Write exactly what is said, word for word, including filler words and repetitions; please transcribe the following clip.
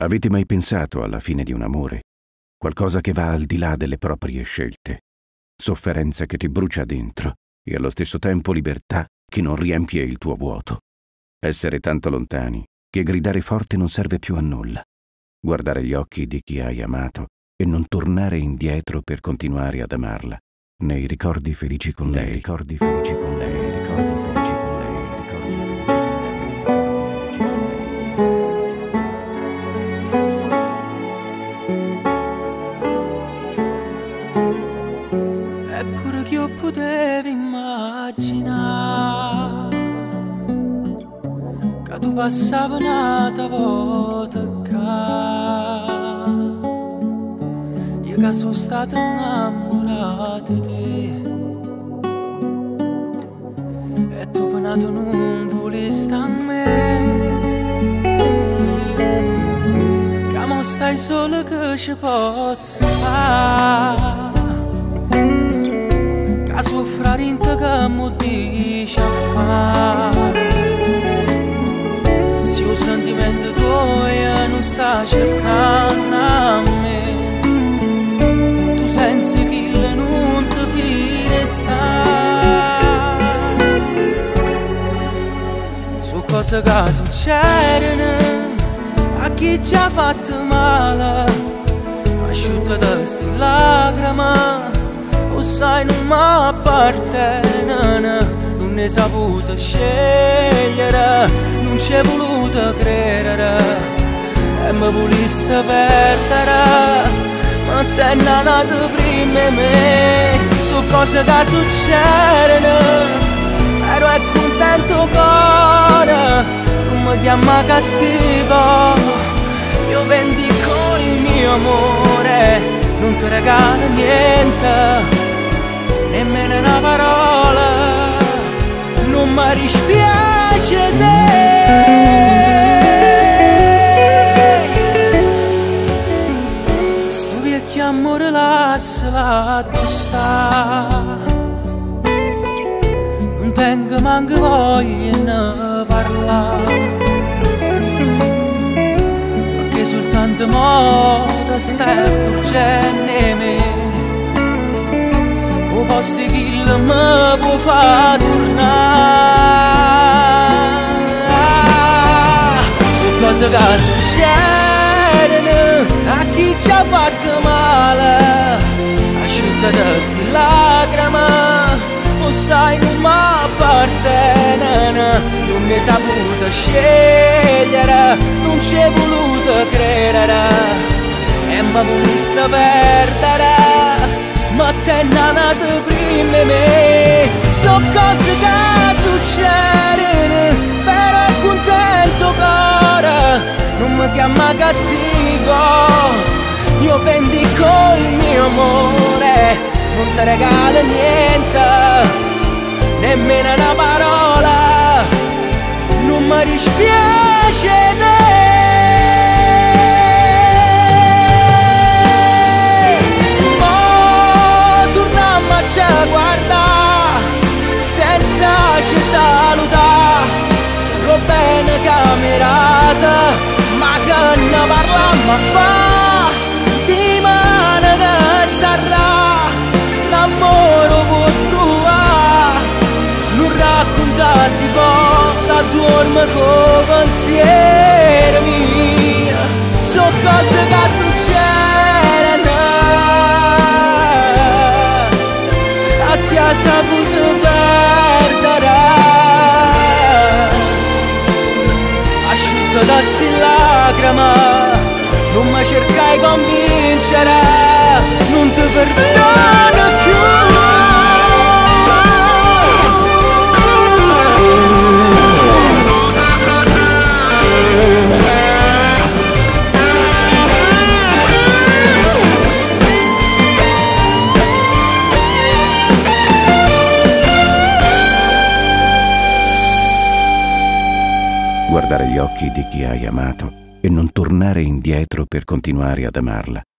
Avete mai pensato alla fine di un amore? Qualcosa che va al di là delle proprie scelte. Sofferenza che ti brucia dentro e allo stesso tempo libertà che non riempie il tuo vuoto. Essere tanto lontani che gridare forte non serve più a nulla. Guardare gli occhi di chi hai amato e non tornare indietro per continuare ad amarla. Nei ricordi felici con lei, ricordi felici con lei, ricordi felici con lei, ricordi felici con lei, ricordi felici con lei. Eppure che io potevo immaginare che tu passavi un'altra volta qua. Io che sono stato innamorato di te e tu penato non volevi stare a me. Che mo stai solo che ci posso fare. Che soffrare in te che mo dici a fare. Se il sentimento tuo non sta cercando a me, senza che non ti fine sta. Su cose che succedono a chi ci ha fatto male, asciutta da sti lacrime, o sai non mi appartiene. Non ne saputo scegliere, non ci è voluto credere e mi voliste perdere. Ma te non nato prima di me. Su cose che succedono ero è contento cuore. Non mi chiama cattivo, io vendico il mio amore. Non ti regalo niente, nemmeno una parola. Non mi dispiace te. Che amore lascia tu sta. Non tengo manco voglia di parlare, perché soltanto modo stai accorgendo me. O posti che mi può far tornare. Su cose che succedono a chi ci ha fatto male, asciutta da sti lacrime, o sai non mi appartiene. Non mi hai saputo scegliere, non ci hai voluto credere e mi voliste perdere. Ma te non nato prima di me. So cose che succedono, però è contento cuore. Non mi chiama cattivo, io vendico il mio amore. Non ti regalo niente, nemmeno una parola. Non mi dispiace te. Oh, torniamo a ci guardare senza ci salutare. Lo bene camerata, ma che ne parlammo a fa. Di mano che sarà, l'amore può trovare. Non racconta si può, che dorme con pensieri miei. So cose che succedono a chi ha saputo perdere. Asciutto da sti lacrime, non mi cercai convincere, non ti perdono più. Guardare gli occhi di chi hai amato e non tornare indietro per continuare ad amarla.